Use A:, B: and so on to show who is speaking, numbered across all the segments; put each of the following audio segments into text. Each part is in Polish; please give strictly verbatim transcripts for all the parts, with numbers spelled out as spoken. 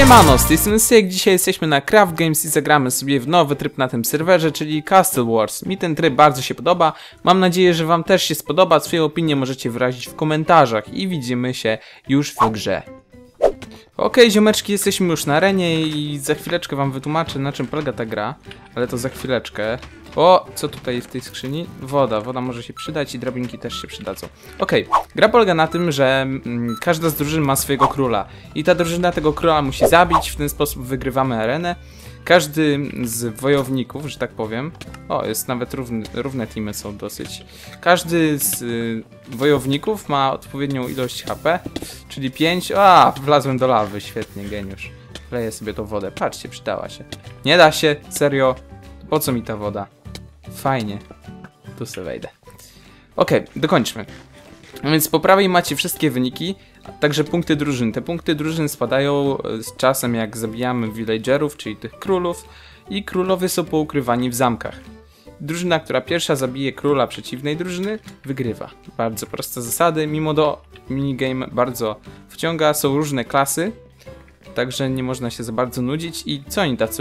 A: Siemano, z tej strony Syk. Dzisiaj jesteśmy na Craft Games i zagramy sobie w nowy tryb na tym serwerze, czyli Castle Wars. Mi ten tryb bardzo się podoba, mam nadzieję, że wam też się spodoba. Swoje opinie możecie wyrazić w komentarzach i widzimy się już w grze. Okej, okay, ziomeczki, jesteśmy już na arenie i za chwileczkę wam wytłumaczę, na czym polega ta gra, ale to za chwileczkę. O, co tutaj w tej skrzyni? Woda, woda może się przydać i drabinki też się przydadzą. Okej, okay. Gra polega na tym, że mm, każda z drużyn ma swojego króla i ta drużyna tego króla musi zabić, w ten sposób wygrywamy arenę. Każdy z wojowników, że tak powiem, o, jest nawet równy, równe teamy są dosyć. Każdy z y, wojowników ma odpowiednią ilość H P, czyli pięć. A, wlazłem do lawy, świetnie, geniusz. Wleję sobie tą wodę, patrzcie, przydała się. Nie da się, serio, po co mi ta woda? Fajnie, tu sobie wejdę. Okej, okay, dokończmy. Więc po prawej macie wszystkie wyniki, także punkty drużyn. Te punkty drużyn spadają z czasem, jak zabijamy villagerów, czyli tych królów, i królowie są poukrywani w zamkach. Drużyna, która pierwsza zabije króla przeciwnej drużyny, wygrywa. Bardzo proste zasady, mimo to minigame bardzo wciąga, są różne klasy, także nie można się za bardzo nudzić. I co oni tacy...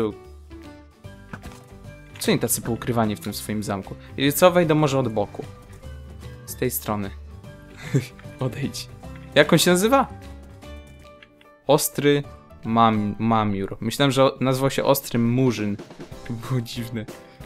A: Co oni tacy poukrywani w tym swoim zamku? I co, wejdę może od boku. Z tej strony. Odejdź. Jak on się nazywa? Ostry mam, Mamiur. Myślałem, że nazywał się Ostry Murzyn. To było dziwne.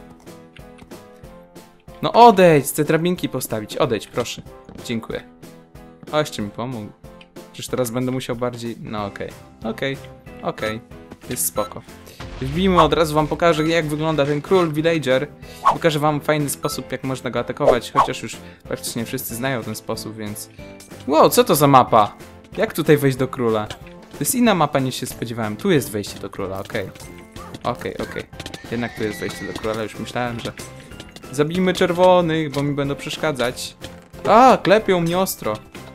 A: No odejdź, chcę drabinki postawić. Odejdź, proszę. Dziękuję. O, jeszcze mi pomógł. Przecież teraz będę musiał bardziej... No okej. Okay. Okej. Okay. Okej. Okay. Jest spoko. Wbijmy, od razu wam pokażę, jak wygląda ten król villager. Pokażę wam fajny sposób, jak można go atakować, chociaż już praktycznie wszyscy znają ten sposób, więc... Wow, co to za mapa? Jak tutaj wejść do króla? To jest inna mapa, niż się spodziewałem. Tu jest wejście do króla, okej. Okay. Okej, okay, okej. Okay. Jednak tu jest wejście do króla, już myślałem, że... Zabijmy czerwonych, bo mi będą przeszkadzać. A, klepią mnie ostro.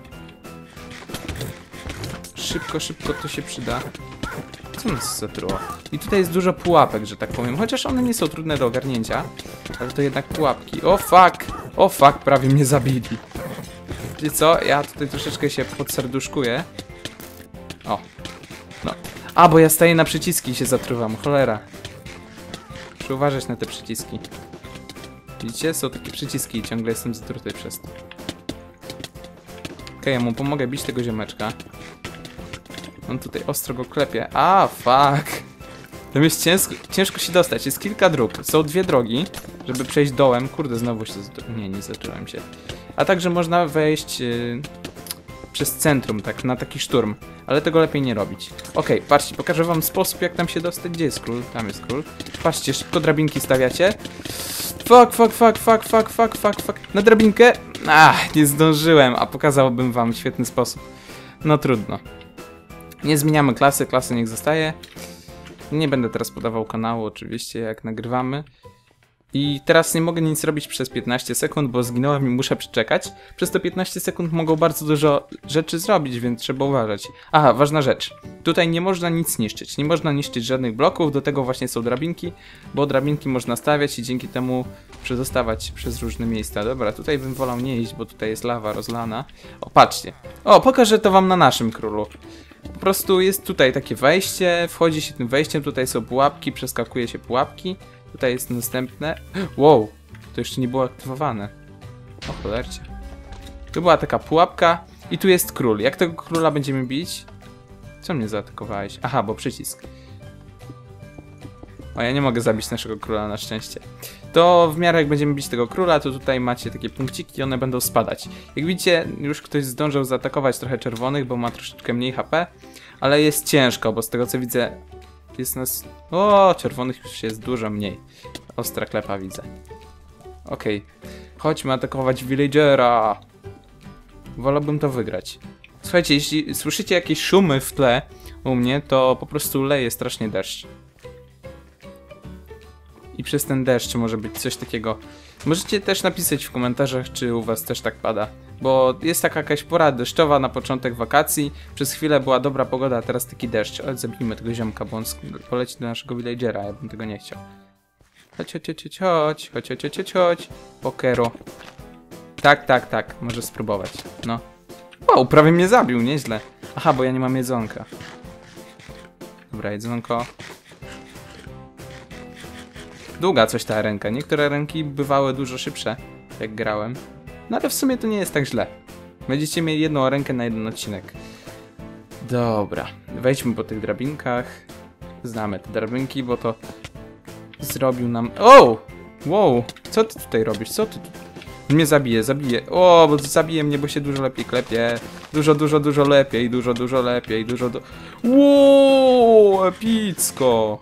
A: Szybko, szybko to się przyda. Co nas zatruło? I tutaj jest dużo pułapek, że tak powiem. Chociaż one nie są trudne do ogarnięcia. Ale to jednak pułapki. O fuck! O fuck, prawie mnie zabili. Wiecie co? Ja tutaj troszeczkę się podserduszkuję. O. No. A, bo ja staję na przyciski i się zatruwam. Cholera. Muszę uważać na te przyciski. Widzicie? Są takie przyciski i ciągle jestem zatruty przez to. Okej, okay, ja mu pomogę bić tego ziomeczka. On tutaj ostro go klepie. A, fuck. Tam jest ciężko, ciężko się dostać. Jest kilka dróg. Są dwie drogi, żeby przejść dołem. Kurde, znowu się... Nie, nie zacząłem się. A także można wejść yy, przez centrum, tak, na taki szturm. Ale tego lepiej nie robić. Okej, okay, patrzcie, pokażę wam sposób, jak tam się dostać. Gdzie jest król? Tam jest król. Patrzcie, szybko drabinki stawiacie. Fuck, fuck, fuck, fuck, fuck, fuck, fuck, fuck. Na drabinkę. Ach, nie zdążyłem, a pokazałbym wam świetny sposób. No trudno. Nie zmieniamy klasy, klasy niech zostaje. Nie będę teraz podawał kanału, oczywiście, jak nagrywamy. I teraz nie mogę nic robić przez piętnaście sekund, bo zginąłem i muszę przeczekać. Przez te piętnaście sekund mogą bardzo dużo rzeczy zrobić, więc trzeba uważać. Aha, ważna rzecz. Tutaj nie można nic niszczyć. Nie można niszczyć żadnych bloków, do tego właśnie są drabinki, bo drabinki można stawiać i dzięki temu przedostawać przez różne miejsca. Dobra, tutaj bym wolał nie iść, bo tutaj jest lawa rozlana. O, patrzcie. O, pokażę to wam na naszym królu. Po prostu jest tutaj takie wejście, wchodzi się tym wejściem, tutaj są pułapki, przeskakuje się pułapki. Tutaj jest następne. Wow, to jeszcze nie było aktywowane. O cholercie. Tu była taka pułapka i tu jest król. Jak tego króla będziemy bić? Co mnie zaatakowałeś? Aha, bo przycisk. O, ja nie mogę zabić naszego króla na szczęście. To w miarę jak będziemy bić tego króla, to tutaj macie takie punkciki i one będą spadać. Jak widzicie, już ktoś zdążył zaatakować trochę czerwonych, bo ma troszeczkę mniej H P. Ale jest ciężko, bo z tego co widzę jest nas... O, czerwonych już jest dużo mniej. Ostra klepa widzę. Okej. Okay. Chodźmy atakować villagera. Wolałbym to wygrać. Słuchajcie, jeśli słyszycie jakieś szumy w tle u mnie, to po prostu leje strasznie deszcz. I przez ten deszcz może być coś takiego. Możecie też napisać w komentarzach, czy u was też tak pada. Bo jest taka jakaś pora deszczowa na początek wakacji. Przez chwilę była dobra pogoda, a teraz taki deszcz. Ale zabijmy tego ziomka, bo on poleci do naszego villagera, ja bym tego nie chciał. Chodź, chodź, chodź, chodź, chodź, chodź, chodź, chodź. Pokero. Tak, tak, tak, może spróbować. No. Wow, prawie mnie zabił, nieźle. Aha, bo ja nie mam jedzonka. Dobra, jedzonko. Długa coś ta ręka. Niektóre ręki bywały dużo szybsze, jak grałem. No ale w sumie to nie jest tak źle. Będziecie mieli jedną rękę na jeden odcinek. Dobra, wejdźmy po tych drabinkach. Znamy te drabinki, bo to zrobił nam... O! Wow! Co ty tutaj robisz? Co ty tu... Mnie zabije, zabije. O, bo zabije mnie, bo się dużo lepiej klepie. Dużo, dużo, dużo lepiej, dużo, dużo lepiej, dużo do... Wow, epicko!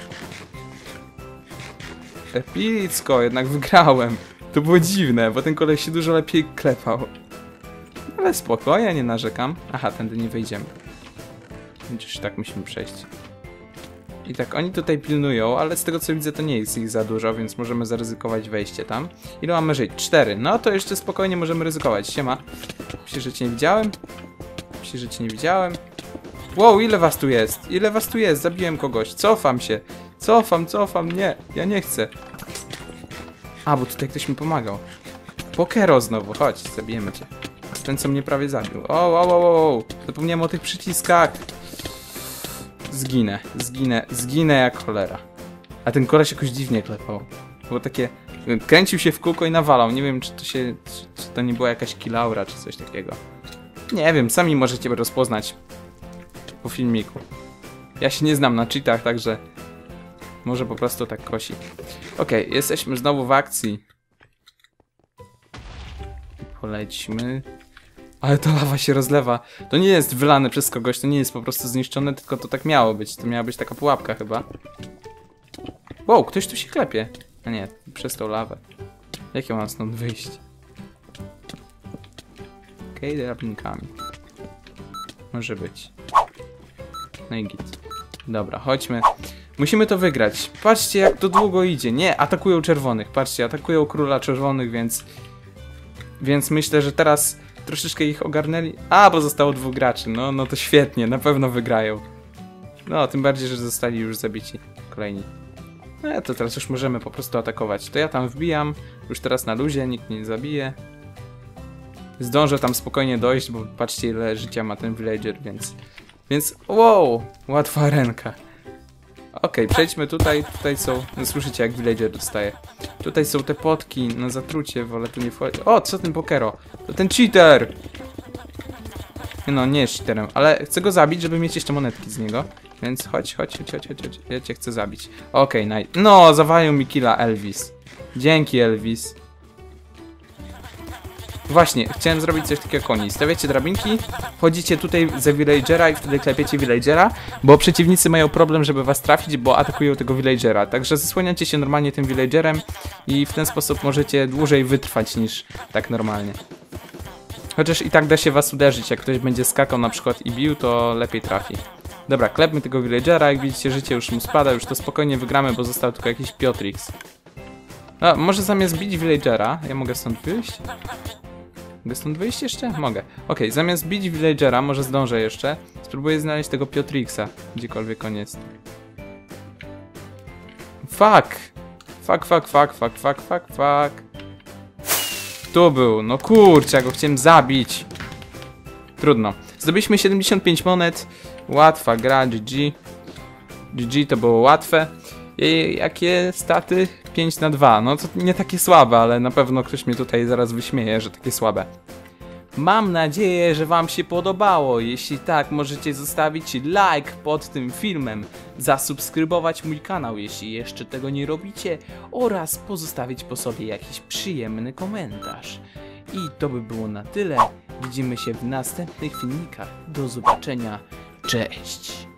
A: Epicko, jednak wygrałem. To było dziwne, bo ten koleś się dużo lepiej klepał. Ale spokojnie, nie narzekam. Aha, tędy nie wejdziemy. Przecież tak musimy przejść. I tak, oni tutaj pilnują, ale z tego co widzę to nie jest ich za dużo, więc możemy zaryzykować wejście tam. Ile mamy żyć? Cztery. No to jeszcze spokojnie możemy ryzykować. Siema. Myślisz, że cię nie widziałem? Myślisz, że cię nie widziałem? Wow, ile was tu jest? Ile was tu jest? Zabiłem kogoś. Cofam się. Cofam, cofam. Nie, ja nie chcę. A, bo tutaj ktoś mi pomagał. Pokero znowu. Chodź, zabijemy cię. Ten, co mnie prawie zabił. O, o, o, o. Zapomniałem o tych przyciskach. Zginę, zginę, zginę jak cholera. A ten koleś jakoś dziwnie klepał. Było takie... Kręcił się w kółko i nawalał. Nie wiem, czy to się... Czy, czy to nie była jakaś kilaura, czy coś takiego. Nie wiem, sami możecie rozpoznać po filmiku. Ja się nie znam na cheatach, także... Może po prostu tak kosi. Okej, okay, jesteśmy znowu w akcji. Polećmy... Ale ta lawa się rozlewa. To nie jest wylane przez kogoś, to nie jest po prostu zniszczone, tylko to tak miało być. To miała być taka pułapka chyba. Wow, ktoś tu się klepie. A nie, przez tą lawę. Jak ja mam stąd wyjść? Okej, okay, drabinkami. Może być. No i git. Dobra, chodźmy. Musimy to wygrać. Patrzcie, jak to długo idzie. Nie, atakują czerwonych. Patrzcie, atakują króla czerwonych, więc... Więc myślę, że teraz... Troszeczkę ich ogarnęli. A, bo zostało dwóch graczy. No, no to świetnie, na pewno wygrają. No, tym bardziej, że zostali już zabici kolejni. No, to teraz już możemy po prostu atakować. To ja tam wbijam. Już teraz na luzie, nikt mnie nie zabije. Zdążę tam spokojnie dojść, bo patrzcie, ile życia ma ten villager, więc... Więc, wow, łatwa ręka. Okej, okay, przejdźmy tutaj. Tutaj są... No, słyszycie, jak villager dostaje. Tutaj są te potki na zatrucie, wolę tu nie wchodzić. O, co ten pokero? To ten cheater! No, nie jest cheaterem, ale chcę go zabić, żeby mieć jeszcze monetki z niego. Więc chodź, chodź, chodź, chodź, chodź, chodź. Ja cię chcę zabić. Okej, okay, nice. No, zawalił mi killa Elvis. Dzięki, Elvis. Właśnie, chciałem zrobić coś takiego koni. Stawiacie drabinki, wchodzicie tutaj za villagera i wtedy klepiecie villagera, bo przeciwnicy mają problem, żeby was trafić, bo atakują tego villagera. Także zasłaniacie się normalnie tym villagerem i w ten sposób możecie dłużej wytrwać niż tak normalnie. Chociaż i tak da się was uderzyć, jak ktoś będzie skakał na przykład i bił, to lepiej trafi. Dobra, klepmy tego villagera, jak widzicie życie już mu spada, już to spokojnie wygramy, bo został tylko jakiś Piotrix. A, może zamiast bić villagera, ja mogę stąd wyjść? Mogę stąd wyjść jeszcze? Mogę. Okej, okay, zamiast bić villagera, może zdążę jeszcze. Spróbuję znaleźć tego Piotrixa, gdziekolwiek on jest. Fuck! Fuck, fuck, fuck, fuck, fuck, fuck, fuck. Tu był, no kurczę, ja go chciałem zabić. Trudno. Zdobyliśmy siedemdziesiąt pięć monet. Łatwa gra, G G. G G to było łatwe. I jakie staty? pięć na dwa. No to nie takie słabe, ale na pewno ktoś mnie tutaj zaraz wyśmieje, że takie słabe. Mam nadzieję, że wam się podobało. Jeśli tak, możecie zostawić like pod tym filmem, zasubskrybować mój kanał, jeśli jeszcze tego nie robicie, oraz pozostawić po sobie jakiś przyjemny komentarz. I to by było na tyle. Widzimy się w następnych filmikach. Do zobaczenia. Cześć!